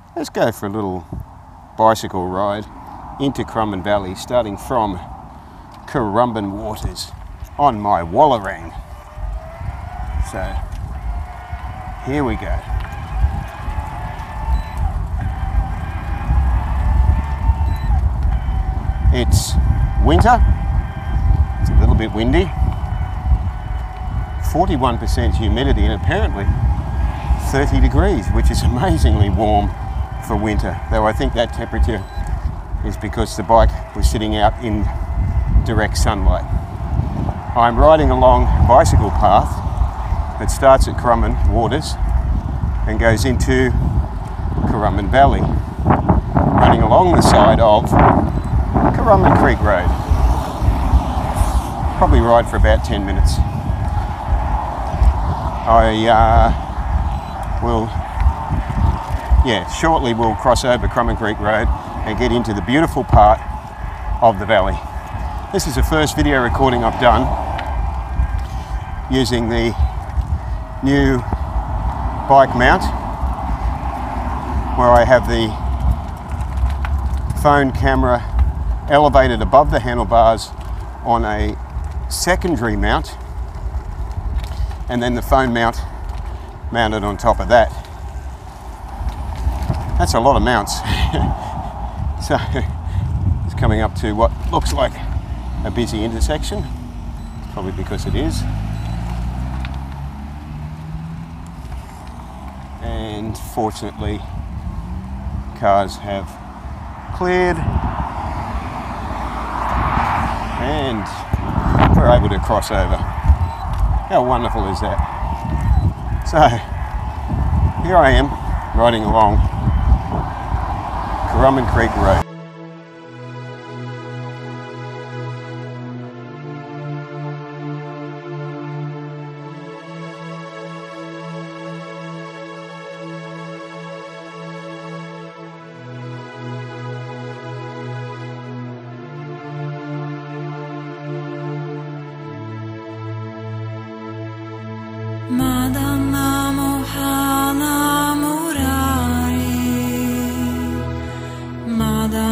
Let's go for a little bicycle ride into Currumbin Valley, starting from Currumbin Waters on my Wallerang. So here we go. It's winter, it's a little bit windy, 41% humidity, and apparently 30 degrees, which is amazingly warm for winter, though I think that temperature is because the bike was sitting out in direct sunlight. I'm riding along a bicycle path that starts at Currumbin Waters and goes into Currumbin Valley, running along the side of Currumbin Creek Road. Probably ride for about 10 minutes. Shortly we'll cross over Currumbin Creek Road and get into the beautiful part of the valley. This is the first video recording I've done using the new bike mount, where I have the phone camera elevated above the handlebars on a secondary mount, and then the phone mount mounted on top of that. That's a lot of mounts. So it's coming up to what looks like a busy intersection, probably because it is. And fortunately, cars have cleared and we're able to cross over. How wonderful is that? So here I am riding along Currumbin Creek Road. Mada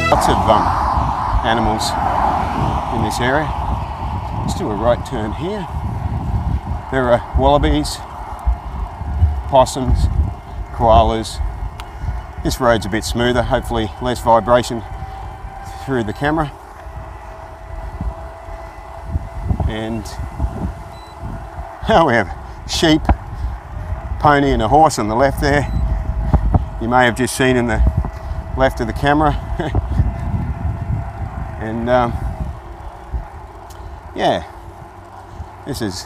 Lots of animals in this area. Let's do a right turn here. There are wallabies, possums, koalas. This road's a bit smoother, hopefully less vibration through the camera. And we have sheep, pony and a horse on the left there. You may have just seen in the left of the camera. And yeah, this is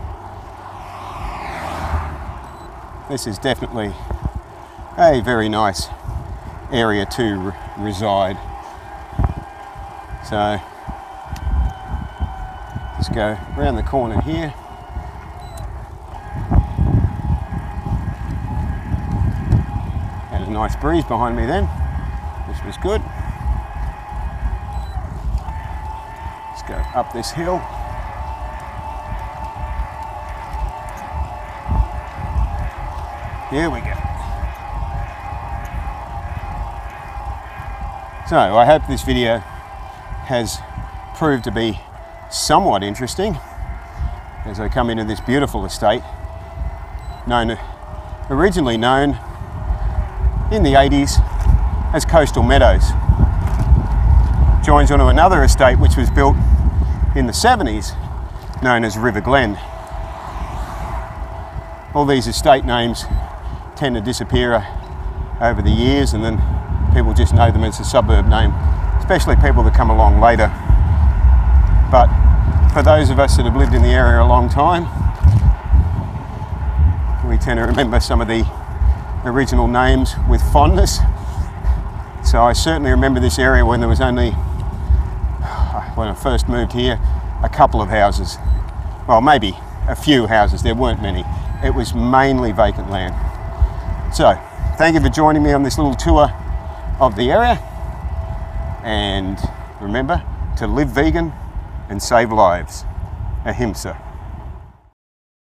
definitely a very nice area to reside. So let's go around the corner here. Had a nice breeze behind me then, which was good. Let's go up this hill. Here we go. So I hope this video has proved to be somewhat interesting as I come into this beautiful estate, originally known in the 80s as Coastal Meadows. Joins onto another estate which was built in the 70s known as River Glen. All these estate names tend to disappear over the years, and then people just know them as a suburb name, especially people that come along later. But for those of us that have lived in the area a long time, we tend to remember some of the original names with fondness. So I certainly remember this area when there was only, when I first moved here, a couple of houses. Well, maybe a few houses, there weren't many. It was mainly vacant land. So, thank you for joining me on this little tour of the area. And remember to live vegan and save lives. Ahimsa.